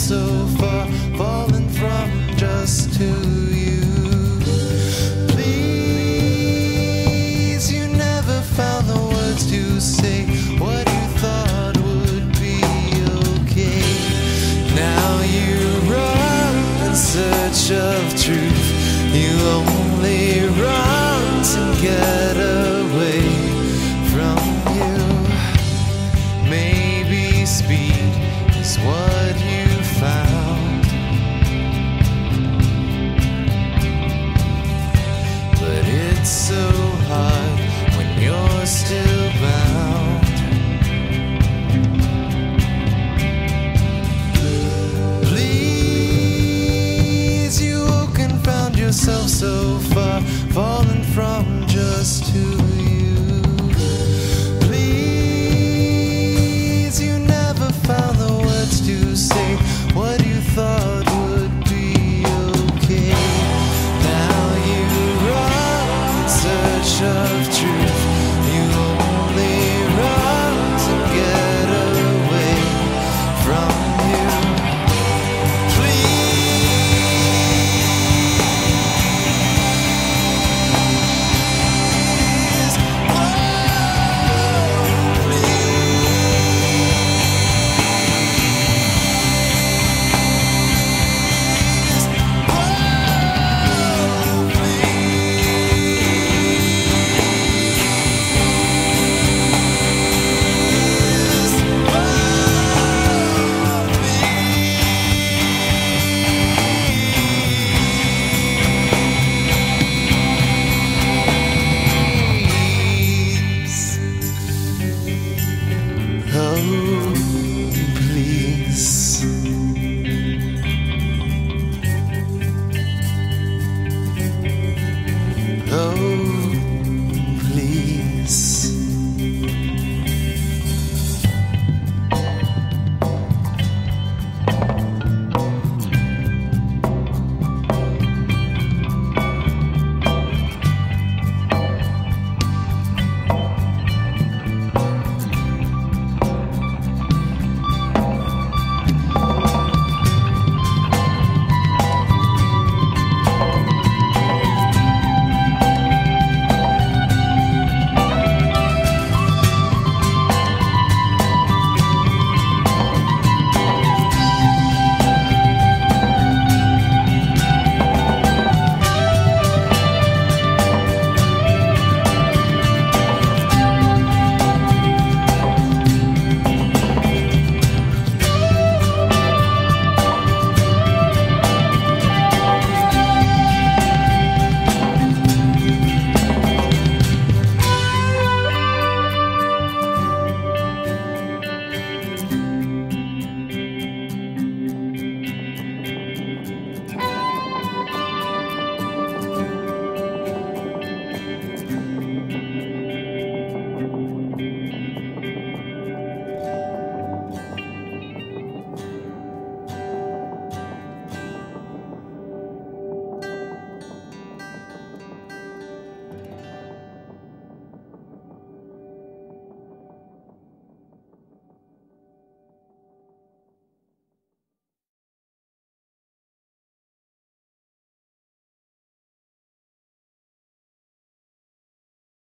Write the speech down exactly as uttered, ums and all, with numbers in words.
so far, falling from just to you. Please, you never found the words to say what you thought would be okay. Now you run in search of truth. You only run to get away from you. Maybe speed is what you found, but it's so hard when you're still bound. Please, you woke and found yourself so far, falling from